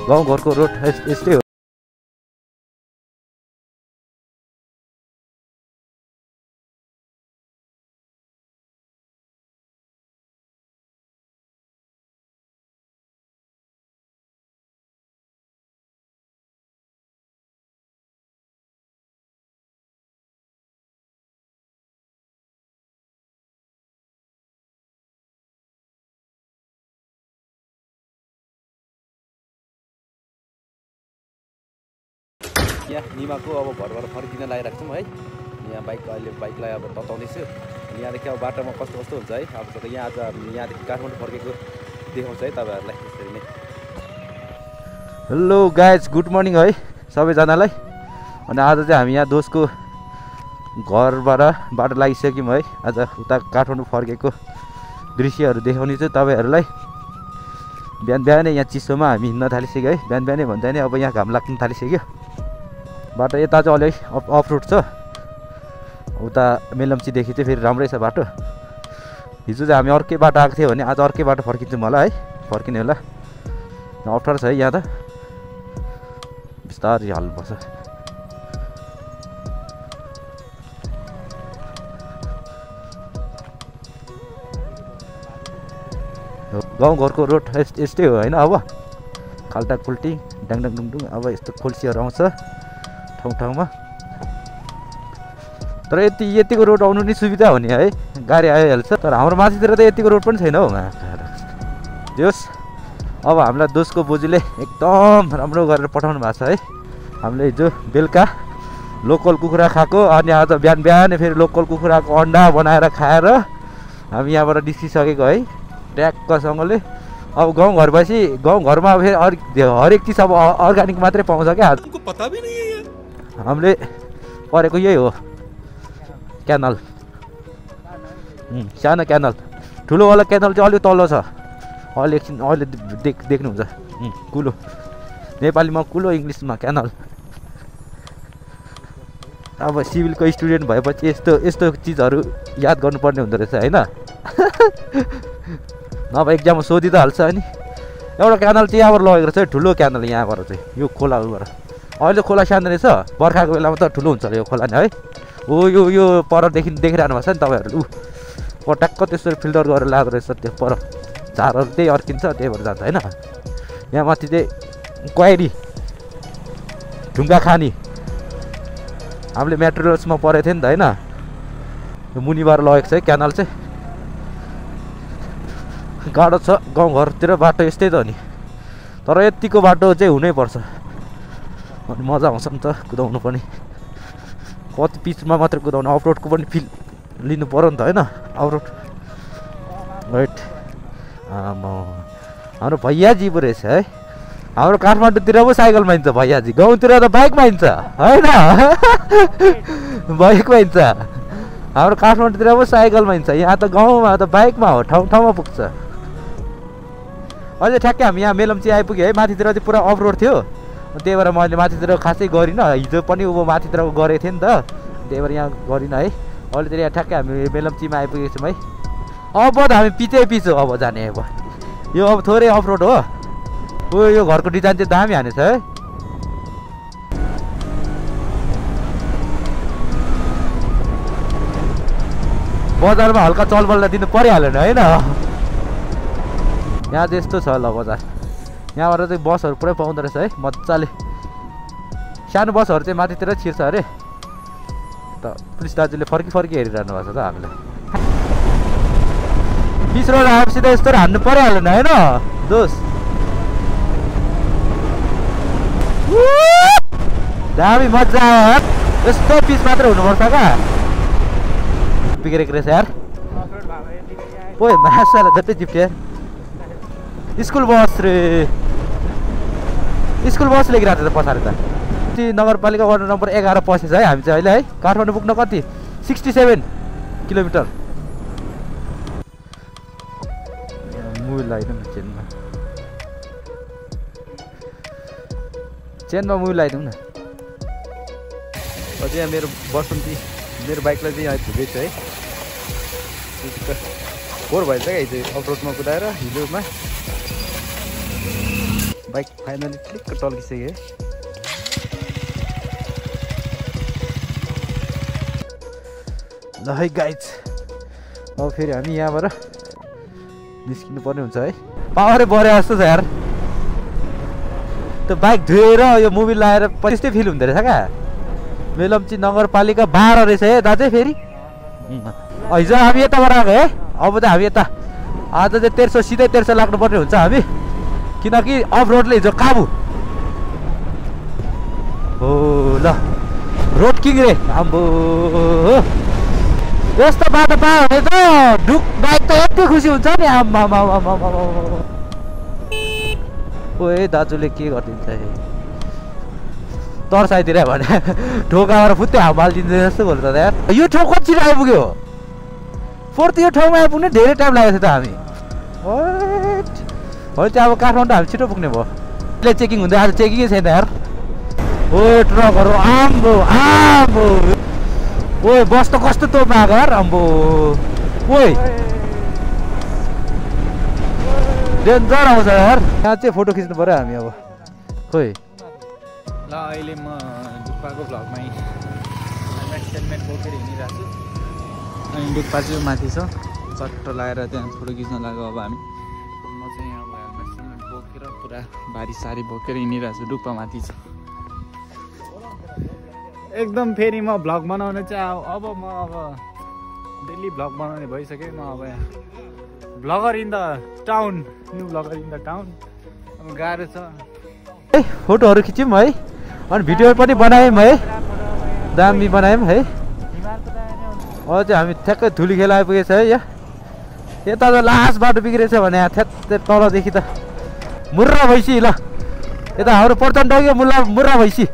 गाउँघरको रोड यस्तै हो। यहाँ निमाको अब घरबाट फर्किन लागिरहेको छौँ है। यहाँ बाइकलाई अब तताउँदैछु। यहाँदेखि अब बाटोमा कस्तो कस्तो हुन्छ है। अब त यहाँ आज यहाँदेखि काठमाडौँ फर्केको देखाउँछ है तपाईँहरूलाई यसरी नै। हेलो गाइज, गुड मर्निङ है सबैजनालाई। अनि आज चाहिँ हामी यहाँ दोस्तको घरबाट बाटो लागिसक्यौँ है। आज उता काठमाडौँ फर्केको दृश्यहरू देखाउने चाहिँ तपाईँहरूलाई। बिहान बिहानै यहाँ चिसोमा हामी हिँड्न थालिसक्यो है। बिहान बिहानै भन्दा नि अब यहाँ घाम लाग्न थालिसक्यो। बाटो यता चाहिँ अलिक अफ रोड छ, उता मेलम्चीदेखि चाहिँ फेरि राम्रै छ बाटो। हिजो चाहिँ हामी अर्कै बाटो आएको थियो भने आज अर्कै बाटो फर्किन्छौँ होला है, फर्किने होला। अप्ठ्यारो छ है यहाँ त, बिस्तारै हाल्नुपर्छ। गाउँघरको रोड यस्तै हो होइन। अब खाल्टा खुल्टी डाङडाङ डुङडुङ अब यस्तो खोल्सीहरू आउँछ ठाउँमा। तर यतिको रोड आउनु नि सुविधा हो नि है, गाडी आइहाल्छ। तर हाम्रो माथितिर त यतिको रोड पनि छैन हौ। जोस् अब हामीलाई दोस्तको बोजूले एकदम राम्रो गरेर पठाउनु भएको छ है। हामीले हिजो बेलुका लोकल कुखुरा खाएको, अनि आज बिहान बिहानै फेरि लोकल कुखुराको अन्डा बनाएर खाएर हामी यहाँबाट निस्किसकेको है ट्याक्कसँगले। अब गाउँघर भएपछि गाउँघरमा फेरि हरेक चिज अब अर्ग्यानिक मात्रै पाउँछ क्या। पता पनि नहीं है। हामीले परेको यही हो क्यानल, सानो क्यानल। ठुलोवाला क्यानल चाहिँ अलिक तल छ, अहिले एकछिन अहिले देख्नुहुन्छ। कुलो नेपालीमा कुलो, इङ्ग्लिसमा क्यानल। अब सिभिलको स्टुडेन्ट भएपछि यस्तो चिजहरू याद गर्नुपर्ने हुँदो रहेछ होइन। नभए एक्जाममा सोधि त हाल्छ नि। एउटा क्यानल चाहिँ यहाँबाट लगेको रहेछ, ठुलो क्यानल यहाँबाट चाहिँ, यो खोलाबाट। अहिले खोला सानो रहेछ, बर्खाको बेलामा त ठुलो हुन्छ यो खोला नि है। हो यो परदेखि देखिरहनु भएको छ नि तपाईँहरूले। पटक्क त्यसरी फिल्टर गरेर लगाएको रहेछ त्यो पर, झारहरू त्यही अर्किन्छ, त्यही भएर जान्छ होइन। यहाँ माथि चाहिँ क्वाइरी ढुङ्गा खानी हामीले मेटेरियल्समा परेको थियो नि त होइन। यो मुनिबाट लगेको छ है क्यानल चाहिँ। गाह्रो छ गाउँघरतिर बाटो यस्तै त हो नि, तर यतिको बाटो चाहिँ हुनैपर्छ अनि मजा आउँछ नि त कुदाउनु पनि। कति पिचमा मात्र कुदाउनु, अफरोडको पनि फिल लिनु पऱ्यो नि त होइन। अफरोड वेट हाम्रो भैयाजी पो रहेछ है। हाम्रो काठमाडौँतिर पो साइकलमा हिँड्छ भैयाजी, गाउँतिर त बाइकमा हिँड्छ होइन। बाइकमा हिँड्छ, हाम्रो काठमाडौँतिर पो साइकलमा हिँड्छ, यहाँ त गाउँमा त बाइकमा हो, ठाउँमा पुग्छ। अझै ठ्याक्कै हामी यहाँ मेलम्ची आइपुग्यो है। माथितिर चाहिँ पुरा अफ रोड थियो, त्यही भएर मैले माथितिर खासै गरिनँ। हिजो पनि ऊ माथितिर गरेको थिएँ नि त, त्यही भएर यहाँ गरिनँ है। अहिले चाहिँ यहाँ ठ्याक्कै हामी मेलम्चीमा आइपुगेको छौँ है। अब त हामी पिछे हो अब जाने। अब यो अब थोरै अफ रोड हो। यो घरको डिजाइन चाहिँ दामी हानेछ है। बजारमा हल्का चलबललाई दिनु परिहाल्यो नि होइन। यहाँ चाहिँ यस्तो छ ल बजार, यहाँबाट चाहिँ बसहरू पुरै पाउँदो रहेछ है मजाले। सानो बसहरू चाहिँ माथितिर छिर्छ अरे। त पुलिस दाजुले फर्की हेरिरहनु भएको छ त हामीले। पिच रोड आएपछि त यस्तो हान्नु परिहाल्यो नि होइन दोस्त। दामी मजा आयो, यस्तो पिच मात्र हुनुपर्छ क्या। बिग्रेको रहेछ यार। ओए मासाला जति चिप्टे स्कुल बस रे, स्कुल बस लेखिरहेको छ त पछाडि त। नगरपालिका वार्ड नम्बर 11 पसेछ है हामी चाहिँ अहिले है। काठमाडौँ पुग्न कति 67 किलोमिटर। मुभी लगाइदिउँ न चेनमा मुभी लगाइदिउँ न। अझै यहाँ मेरो बसन्ती मेरो बाइकलाई चाहिँ यहाँ पुगेछ है। फोहोर भएछ क्या हिजो अफरोडमा कुदाएर। हिजोमा बाइक फाइनली क्लिक टल्किसक्यो ल है गाइज अब फेरि हामी यहाँबाट निस्किनु पर्ने हुन्छ है पावरै बढे जस्तो छ यार त्यो बाइक धोएर यो मुभी लगाएर त्यस्तै फिल हुँदो रहेछ क्या मेलम्ची नगरपालिका 12 रहेछ है दाजु फेरि हिजो हामी यताबाट आएको है अब त हामी यता आज चाहिँ 1300 सिधै 1300 लाग्नुपर्ने हुन्छ हामी किनकि अफ रोडले हिजो काबु हो ल रोड किङ रे आम्बो यस्तो बाटो पायो भने त ढुक बाइक त यति खुसी हुन्छ नि आम्मा ओए दाजुले के गरिदिन्छ तर्साइदिएर भने ढोकाबाट फुत्ते हावा हालिदिन्छ जस्तो बोल्छ त यार यो ठाउँ कति छिटो आइपुग्यो फोर्थ यो ठाउँमा आइपुग्ने धेरै टाइम लागेको थियो त हामी हो त्यो अब काठमाडौँ हामी छिटो पुग्ने भयो अहिले चेकिङ हुँदै आज चेकिङै छैन यार ओ ट्रकहरू आम्बो आम्बो ओए बस त कस्तो तोप आएको यार अम्बो ओए डेन्जर आउँछ यार यहाँ चाहिँ फोटो खिच्नु पर्यो हामी अब खोइ ल अहिले म डुक्पाको भ्लगमा सेलमेट बोकेर हिँडिरहेको छु अनि डुक्पा चाहिँ माथि छ चट्ट लगाएर त्यहाँ फोटो खिच्न लाग्यो अब हामी म चाहिँ यहाँ हेलमेट सेलमेट बोकेर पुरा भारी सारी बोकेर हिँडिरहेको छु डुक्पा माथि छ एकदम फेरि म भ्लग बनाउने चाहिँ अब म डेली भ्लग बनाउने भइसकेँ म अब यहाँ vlogger in the town new vlogger in the town अब गाह्रो छ है फोटोहरू खिच्यौँ है अनि भिडियो पनि बनायौँ है दामी बनायौँ है अझै हामी ठ्याक्कै धुली खेल आइपुगेछ है यता त लास्ट बाटो बिग्रेछ भने यहाँ थ्यात्तै तलदेखि त मुर्रा भैँसी ल यता हाम्रो पर्चन डग्यो मुर्रा भैँसी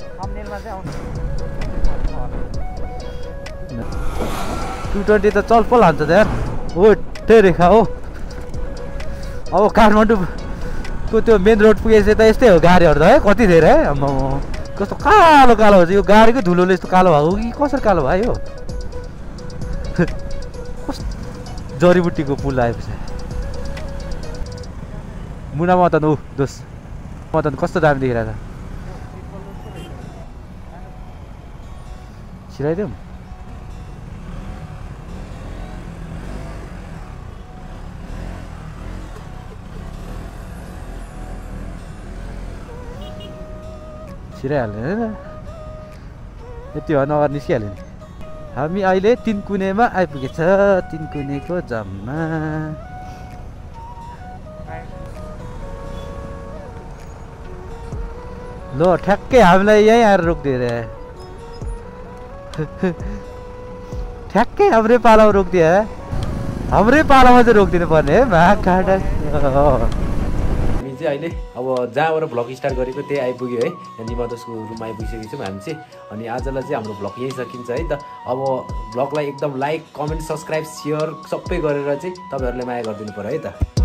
220 त चलपल हान्छ त यार हो त्यही रेखा हो अब काठमाडौँको त्यो मेन रोड पुगेपछि त यस्तै हो गाडीहरू त है कति धेरै है अब कस्तो कालो कालो हुन्छ यो गाडीकै धुलोले यस्तो कालो भएको कि कसरी कालो भयो कस्तो जडीबुटीको पुल आएपछि मुना मदन ऊ दोस मदन कस्तो दामी देखिरहेको छ छिराइदिउँ छिराइहाल्ने होइन यति भए नगर निस्किहाल्यो नि हामी अहिले 3 कुनेमा आइपुगेछ 3 कुनेको जम्मा ल ठ्याक्कै हामीलाई यहीँ आएर रोकिदियो रे ठ्याक्कै हाम्रै पालामा रोकिदियो हाम्रै पालामा चाहिँ रोकिदिनु पर्ने है महाकाडा अहिले अब जहाँबाट भ्लग स्टार्ट गरेको त्यही आइपुग्यो है यहाँ निमादोसको रुममा आइपुगिसकेको छौँ हामी चाहिँ अनि आजलाई चाहिँ हाम्रो भ्लग यहीँ सकिन्छ है त अब भ्लगलाई एकदम लाइक कमेन्ट सब्सक्राइब सेयर सबै गरेर चाहिँ तपाईँहरूले माया गरिदिनु पर्यो है त।